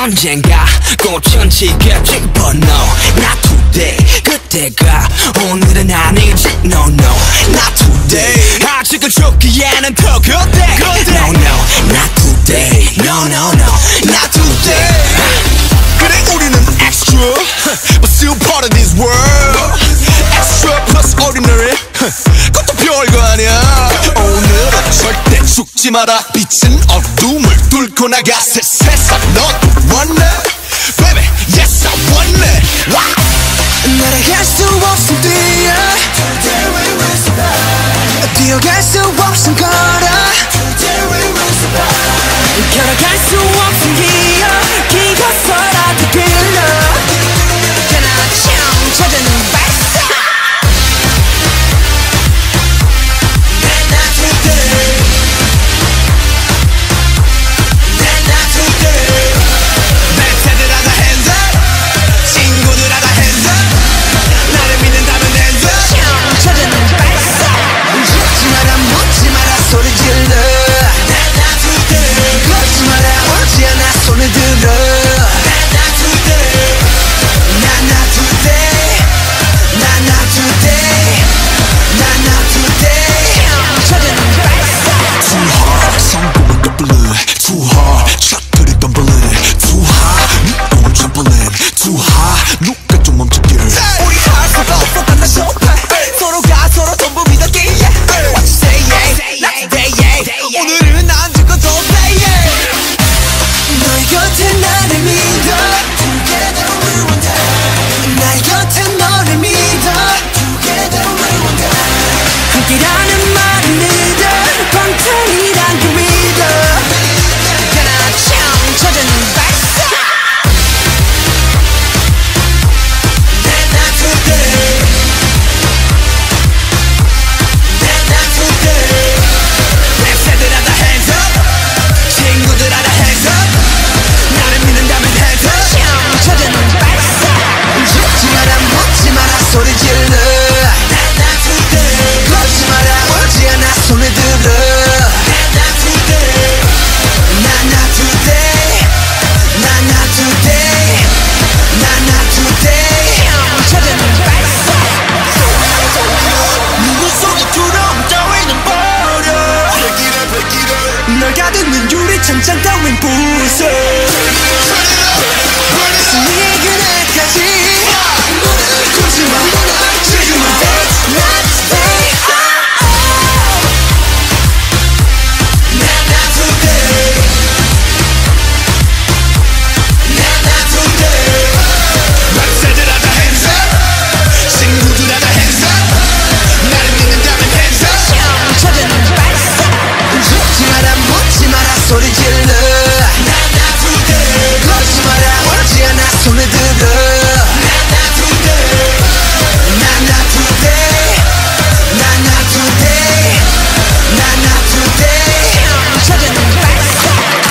언젠가 꽃은 지겠지 but no not today 그때가 오늘은 아니지 no no not today 아직은 죽기에는 더 그때 no no not today no no no not today 그래 우리는 extra but still part of this world extra plus ordinary 그것도 별거 아니야 오늘은 절대 죽지 마라 빛은 어둠을 뚫고 나가 새 세상 넌 원해 baby yes I want it wow 날아갈 수 없음 뛰어 Today we will survive 뛰어갈 수 없음 걸어 Today we will survive 걸어갈 수 없음 기어 기어서라도 빌려 그나참 찾아는 발사 난 not today 난 not today 멘트들 하다 hands up 친구들 하다 hands up 나를 믿는다면 hands up 찾아는 발사 죽지 마라 묻지 마라 소리 질러 난 not today 걷지 마라 오지 않아 손을 들어 난 not today 난 not today 난 not today 난 not today 찾아는 발사 Too hard 성공은 또 blur Too hard 샷들이 덤블링 Too high 무거운 trampoline Too high 누가 좀 멈춰길 우리 할 수가 없어 난 쇼파 서로가 서로 전부 믿었기에 What you say yeah not today yeah 오늘은 안 죽어도 say yeah 너의 곁에 나를 믿어 Together we will die 나의 곁에 너를 믿어 Together we will die 함께라는 말을 믿어 방탄이란 그 믿어 그나참 찾아는 발사 난 not today 난 not today 랩새들 하다 hands up 친구들 하다 hands up 나를 믿는다면 hands up 찾아는 발사 죽지 마라 묻지 마라 소리 질러 난 not today 걷지 마라 오지 않아 손을 들어 난 not today 난 not today 난 not today 난 not today 찾아는 발사 누구 소리처럼 따위는 버려 널 가두는 유리창장 따윈 부숴 승리의 그날까지 무대를 굳지마 지금은 It's not today 난 not today 난 not today 랩새들 하다 hands up 친구들 하다 hands up 나를 믿는다면 hands up 찾아는 발사 죽지 마라 묻지 마라 소리 질러 난 not today 걷지 마라 오지 않아 손을 들어 난 not today 난 not today 난 not today 난 not today 찾아는 발사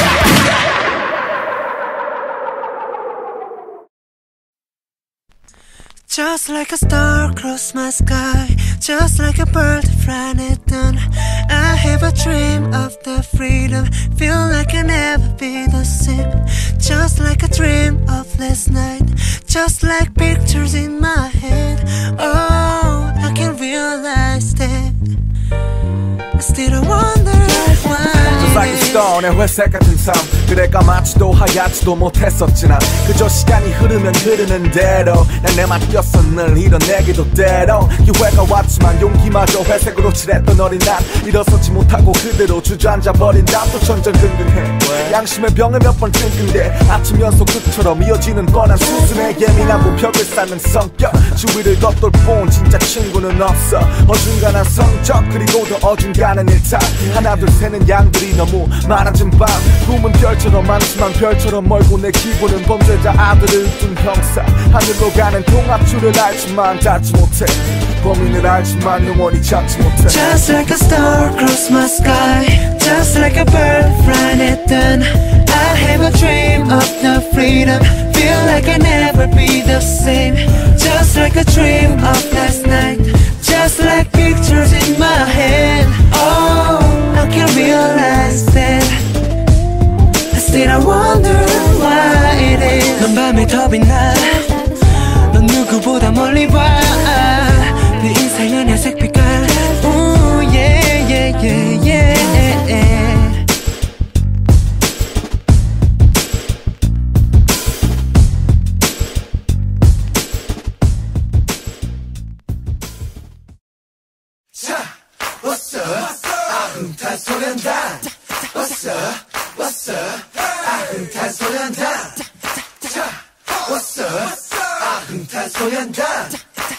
Just like a star across my sky Just like a bird flying at dawn I have a dream of the freedom Feel like I'll never be the same Just like a dream of last night Just like pictures in my head Oh, I can realize that Still I wonder why Just like a star 내 회색 같은 삶 그래 까맣지도 하얗지도 못했었지 난 그저 시간이 흐르면 흐르는 대로 난 내 맘 뛰었어 늘 이뤄내기도 때로 기회가 왔지만 용기마저 회색으로 칠했던 어린 난 일어서지 못하고 그대로 주저앉아버린 나도 전전긍긍해 양심의 병에 몇 번 끙끙대 아침 연속 끝처럼 이어지는 뻔한 수순에 예민한 부벽을 쌓는 성격 주위를 겉돌본 진짜 친구는 없어 어중간한 성적 그리고 더 어중간한 일탈 하나 둘 세는 양들이 너무 많아진 밤 꿈은 별처럼 많지만 별처럼 멀고 내 기분은 범죄자 아들을 둔 형사 하늘로 가는 통합줄을 알지만 닿지 못해 범인을 알지만 영원히 잡지 못해 Just like a star across my sky Just like a bird flying at dawn I have a dream of the freedom Feel like I'll never be the same Just like a dream of last night Just like pictures in my head Oh, I can realize that Still I wonder why it 밤에 더 빛나 넌 누구보다 멀리 봐내 인생은 내 색빛깔 Ooh yeah yeah yeah yeah 자, what's up? 아흥탄 소련단. What's up? What's up? 아흥탄 소련단. 자, what's up? 아흥탄 소련단.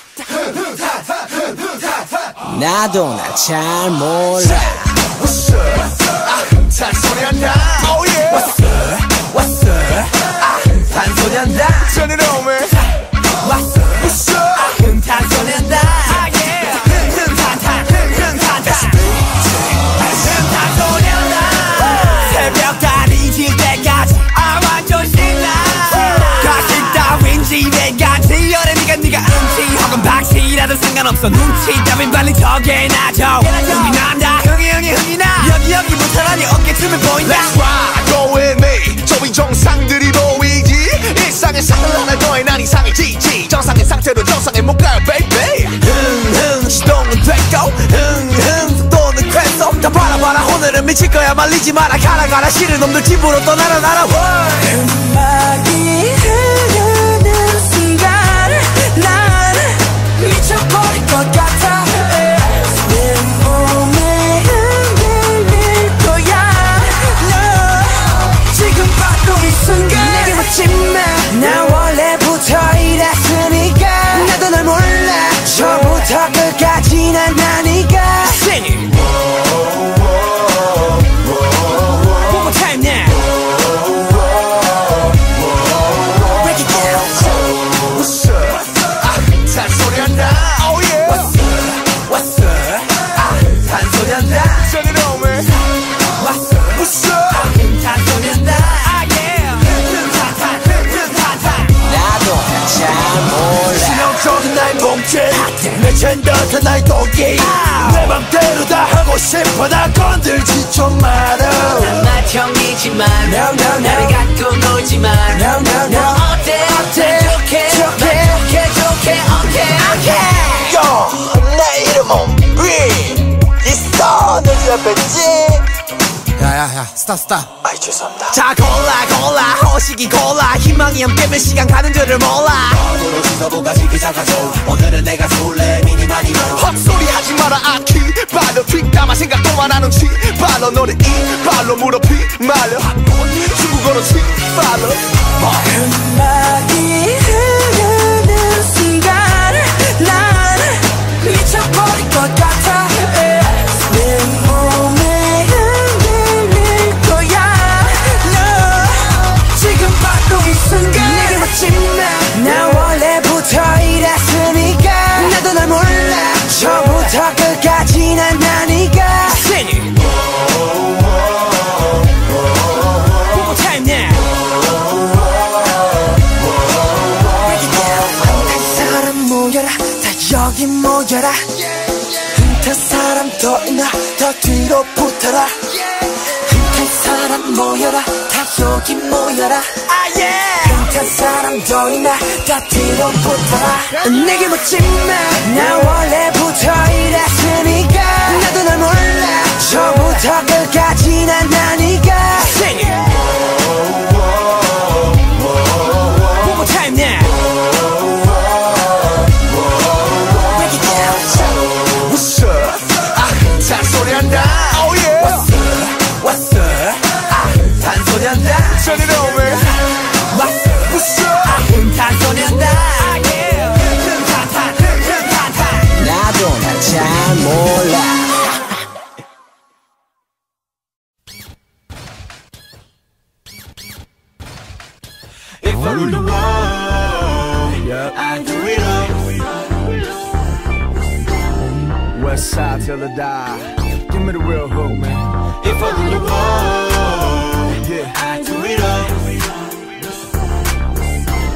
나도 나 잘 몰라 What's up? 아흥탄 소련단. Oh yeah. What's up? What's up? 아흥탄 소련단. Turn it on, man. What's up? What's up? 아흥탄 소련단. 새벽달이 질 때까지 완전 신나 가식 따윈 집에까지 여름이가 네가 음치 혹은 박치라도 상관없어 눈치 따윈 빨리 적해놔줘 흥이 난다 흥이 나 여기부터 네 어깨춤을 보인다 Let's ride go with me 저위 정상들이 보이지 일상의 산을 더해 난 이상해지지 정상의 상태로 정상에 못 가요 baby 흥 시동은 됐고 흥 속도는 쾌속 다 바라봐라 오늘은 미칠 거야 말리지 마라 가라 싫은 놈들 집으로 떠나라 음악이 흐르는 순간 난 미쳐버릴 것 같아 내 몸에 흔들릴 거야 너 지금 바로 이 순간 내게 묻지 마 난 원래부터 이랬으니까 나도 널 몰라 처음부터 끝까지 난 나니까 Sing it One more time now Break it down What's up? 잔소리 한다 Oh yeah What's up? 잔소리 한다 Turn it on man What's up? 잔소리 한다 나도 잘 몰라 신형적인 나의 몸짓 내 젠더한 나의 동기 내 맘대로 다 하고 싶어 나 건들지 좀 마라 난 맏형이지만 나를 갖고 놀지만 너 어때 좋게 내 이름은 위 있어 널 옆에지 야야야 스탑 아이 죄송합니다 자 골라 허식이 골라 희망이 함께면 시간 가는 줄을 몰라 바보로 씻어보가지 기사가죠 오늘은 내가 술래 미니마니 헛소리 하지 마라 아키 발로 뒷담화 생각도 안 하는 치 발로 너를 이 발로 무릎이 말려 중국어로 치 발로 음악이 흐르는 순간 난 미쳐버릴 것 같아 내 몸에 흔들릴 거야 너 지금 바로 이 순간 내게 묻지 마난 원래부터 이랬으니까 나도 널 몰라 처음부터 끝까지 난 나니까 Sing it One more time now Break it down 한 사람 모여라 다 여기 모여라 한 사람 더 있나 더 뒤로 붙어라 한 사람 모여라 다 여기 모여라 한 사람 더 있나 다 뒤로 붙어라 내게 묻지 마난 원래부터 이랬으니까 나도 널 몰라 처음부터 끝까지 난 나니까 Sing it One more time now Break it down What's up? 잔소리 한다 Oh yeah What's up? 잔소리 한다 Turn it on man What's up? 잔소리 한다 나도 난 잘 몰라 If I rule the world I do it all West side till I die. Give me the real hook, man. If I rule the world Yeah. I do it all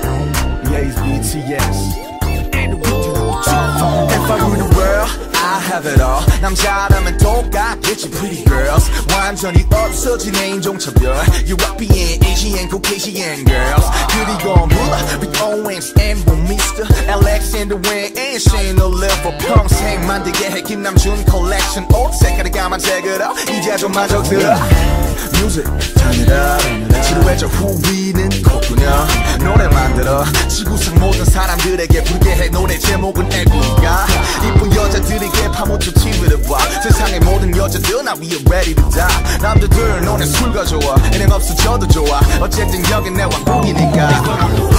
Yeah, it's BTS. And we do the If I rule the world, I have it all 남자라면 똑같겠지 pretty girls 완전히 없어진 인종차별 유럽비엔 Asian Caucasian girls 그리고 물어 with Owens and Mr. Alexander Wang and Shane O'Leary 평생 만들게 해 김남준 컬렉션 옷 색깔이 까만색으로 이제 좀 마저 들어 Music turn it up 지루해져 후위는 콧구녕 노래 만들어 지구상 모든 사람들에게 부르게 해 노래 제목은 애국가 이쁜 여자들에게 파묻혀 TV를 봐 세상의 모든 여자들 나 위에 ready to die 남자들 너네 술 가져와 은행 없어져도 좋아 어쨌든 여긴 내 왕국이니까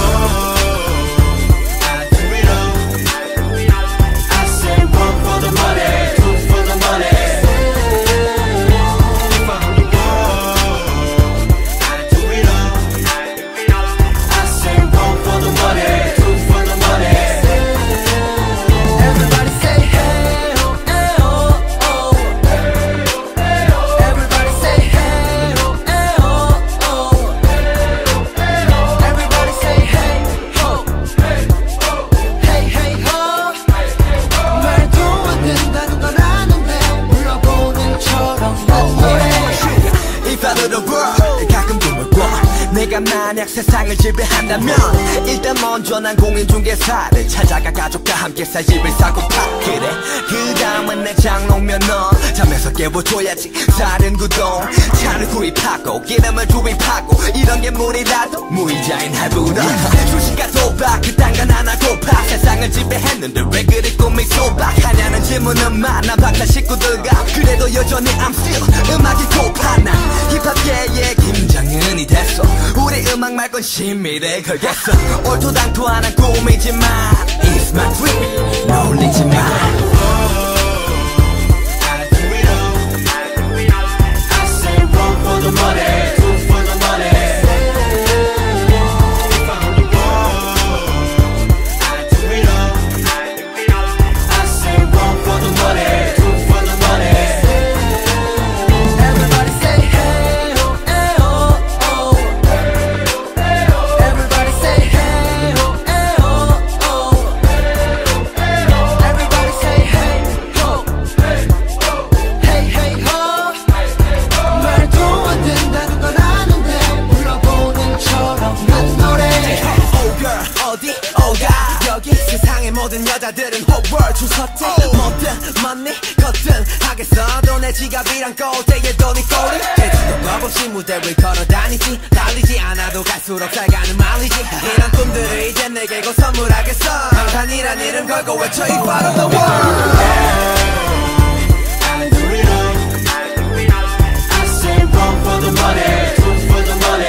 내가 만약 세상을 지배한다면 일단 먼저 난 공인중개사를 찾아가 가족과 함께 살 집을 사고파 그래 그 다음은 내 장롱면 너 잠에서 깨워줘야지 다른 구동 차를 구입하고 기름을 주입하고 이런 게 무리라도 무이자인 할부로 주식과 도박 그딴 건 안 하고파 세상을 지배했는데 왜 그리 꿈이 소박하냐는 질문은 많아 박사 식구들과 그래도 여전히 I'm still 음악이 고파 난 힙합계의 김장은이 됐어 우리 음악 말곤 신미래 걸겠어 얼토당토하는 꿈이지만 It's my dream 놀리지 마 I do it all I say one for the money two for the money If I'm on the road I do it all I say one for the money two for the money Everybody say hey oh hey oh oh Everybody say hey oh hey oh oh Everybody say hey ho hey hey ho 말도 안 된다는 걸 아는데 물어보는 처럼 난 노래 Oh girl 어디 오가 여기 세상의 모든 여자들은 whole world 주섰지 뭐든 money 거든 하겠어 내 지갑이랑 꼬대에 돈이 꼬리 대지도 법 없이 무대를 걸어다니지 달리지 않아도 갈수록 잘 가는 말이지 이런 꿈들을 이제 내게 곧 선물하겠어 방탄이란 이름 걸고 외쳐 이 part of the world I do it all I say one for the money two for the money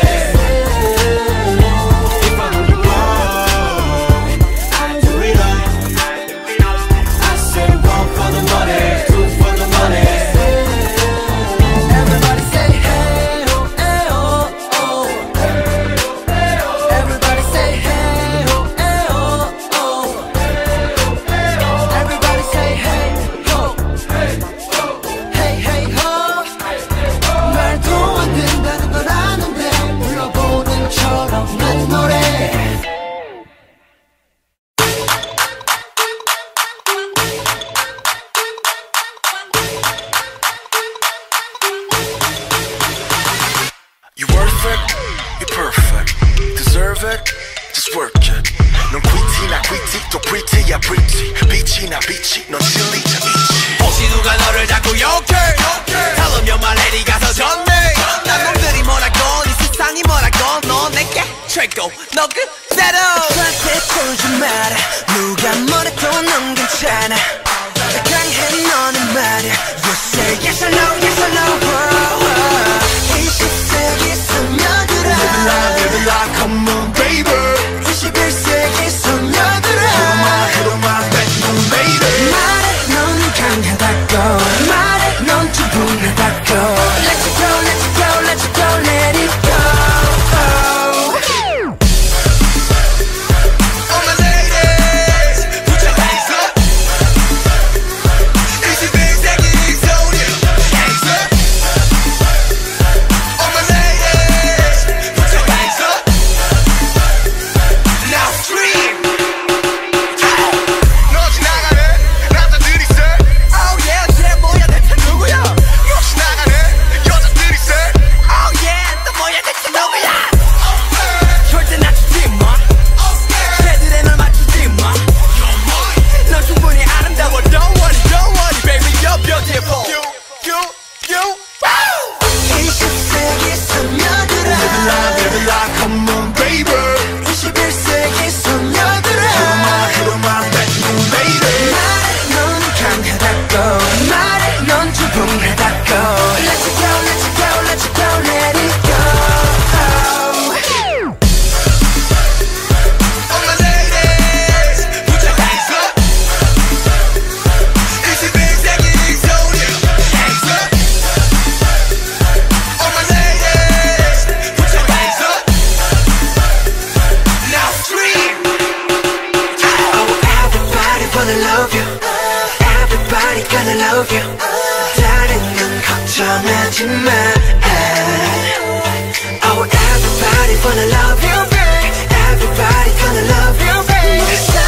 If I'm on the road I do it all I say one for the money two for the money Everybody say hey oh hey oh oh Everybody say hey oh hey oh oh Everybody say hey ho hey hey ho 말도 안 된다는 걸 아는데 물어보는 처럼 난 노래 You're worth it, you're perfect Deserve it, just work it 넌 quity나 quity 또 pretty야 pretty 빛이나 빛이 넌 진리자 있지 혹시 누가 너를 자꾸 욕해 Tell them you're my lady 가서 전해 난 놈들이 뭐라고 이 세상이 뭐라고 너 내게 최고 너 그대로 저한테 보지 마라 누가 뭐래도 넌 괜찮아 강해 너는 말야 You say yes or no yes or no 20세기 소녀들아 Live it like come on baby 21세기 소녀들아 Hit on my bedroom baby 말해 넌 강하다고 말해 넌 충분하다고 Let it go let it go let it go let it go man. Oh, everybody wanna love you, babe. Everybody gonna love you, babe.